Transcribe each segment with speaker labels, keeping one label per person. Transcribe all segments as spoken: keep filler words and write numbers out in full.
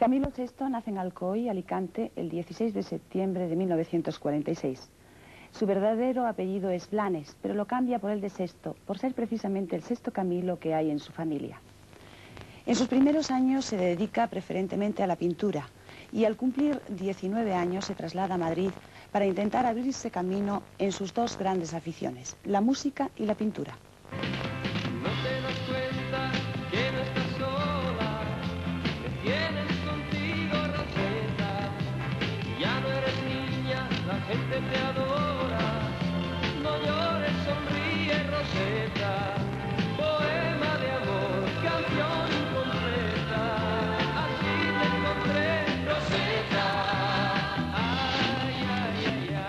Speaker 1: Camilo sexto nace en Alcoy, Alicante, el dieciséis de septiembre de mil novecientos cuarenta y seis. Su verdadero apellido es Blanes, pero lo cambia por el de Sexto, por ser precisamente el sexto Camilo que hay en su familia. En sus primeros años se dedica preferentemente a la pintura y al cumplir diecinueve años se traslada a Madrid para intentar abrirse camino en sus dos grandes aficiones, la música y la pintura.
Speaker 2: No te das cuenta que no estás sola, que tienes contigo Roseta. Ya no eres niña, la gente te adora. No llores, sonríe, Roseta. Poema de amor, canción incompleta. Así te encontré, Roseta. Ay, ay, ay, ay.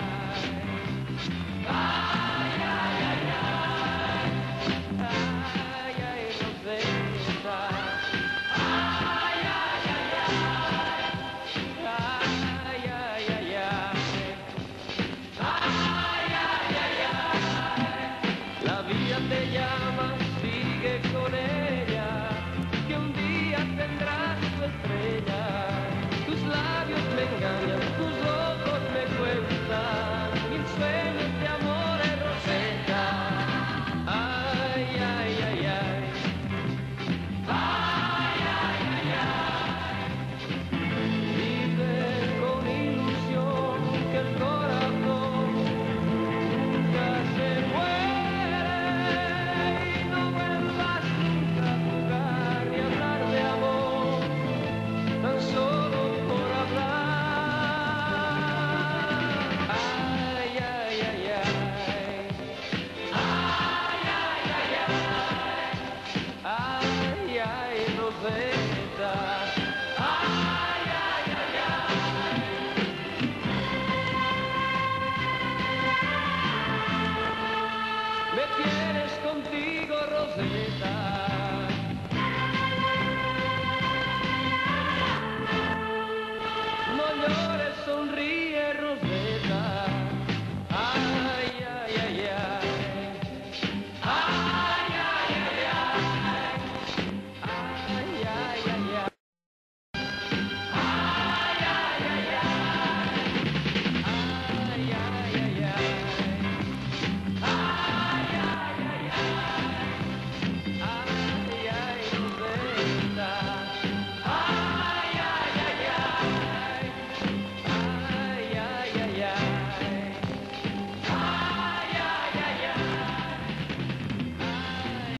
Speaker 2: Ay, ay, ay, ay. Ay, ay, Roseta. Ay, ay, ay, ay. Ay, ay, ay, ay. Ay, ay, ay, ay. La vida te llama, sigue con ella, que un día tendrás tu estrella. Tus labios me engañan, tus ojos me cuentan mil sueños de amor en Roseta. Ay, ay, ay, ay. Ay, ay, ay, ay. Vive con ilusión que el corazón nunca se muere. Y no vuelvas nunca a jugar ni a hablar de amor, tan solo por hablar. Ay, ay, ay, ay. Ay, ay, ay, ay. Ay, ay, Roseta. Ay, ay, ay, ay. Me tienes contigo, Roseta.